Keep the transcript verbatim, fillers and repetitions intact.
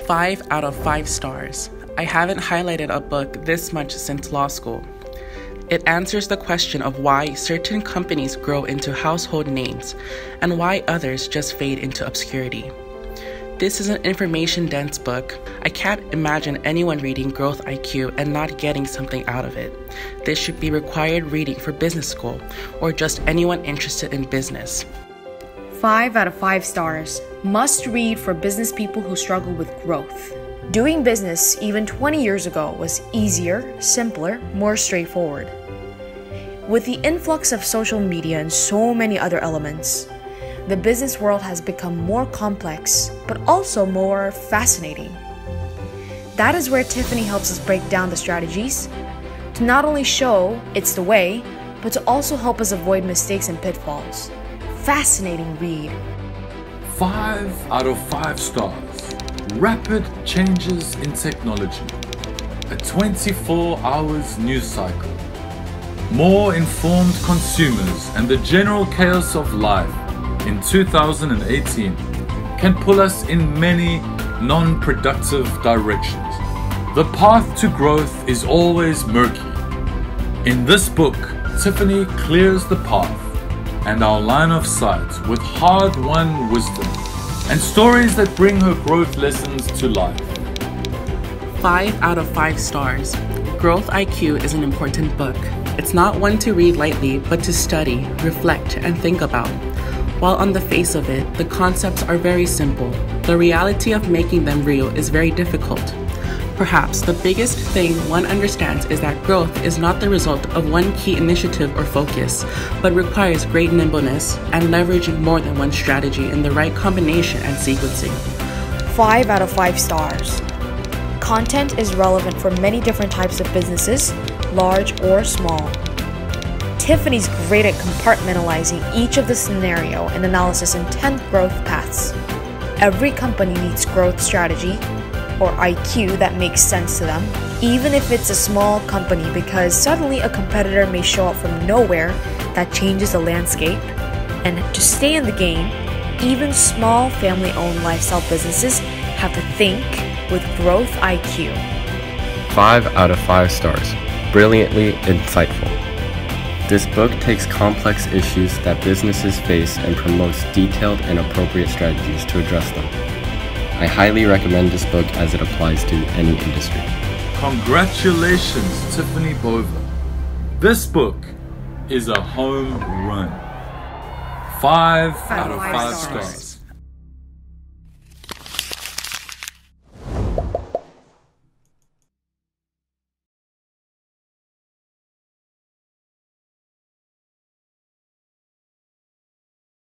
Five out of five stars. I haven't highlighted a book this much since law school. It answers the question of why certain companies grow into household names and why others just fade into obscurity. This is an information-dense book. I can't imagine anyone reading Growth I Q and not getting something out of it. This should be required reading for business school or just anyone interested in business. Five out of five stars. Must read for business people who struggle with growth. Doing business even twenty years ago was easier, simpler, more straightforward. With the influx of social media and so many other elements, the business world has become more complex, but also more fascinating. That is where Tiffany helps us break down the strategies, to not only show it's the way, but to also help us avoid mistakes and pitfalls. Fascinating read. Five out of five stars. Rapid changes in technology. A twenty-four hours news cycle. More informed consumers and the general chaos of life in two thousand eighteen can pull us in many non-productive directions. The path to growth is always murky. In this book, Tiffany clears the path and our line of sight with hard-won wisdom and stories that bring her growth lessons to life. Five out of five stars. Growth I Q is an important book. It's not one to read lightly, but to study, reflect, and think about. While on the face of it, the concepts are very simple, the reality of making them real is very difficult. Perhaps the biggest thing one understands is that growth is not the result of one key initiative or focus, but requires great nimbleness and leveraging more than one strategy in the right combination and sequencing. Five out of five stars. Content is relevant for many different types of businesses, large or small. Tiffany's great at compartmentalizing each of the scenario and analysis in ten growth paths. Every company needs growth strategy, or I Q, that makes sense to them, even if it's a small company, because suddenly a competitor may show up from nowhere that changes the landscape. And to stay in the game, even small family-owned lifestyle businesses have to think with Growth I Q. Five out of five stars. Brilliantly insightful. This book takes complex issues that businesses face and promotes detailed and appropriate strategies to address them. I highly recommend this book as it applies to any industry. Congratulations, Tiffany Bova. This book is a home run. Five out of five stars.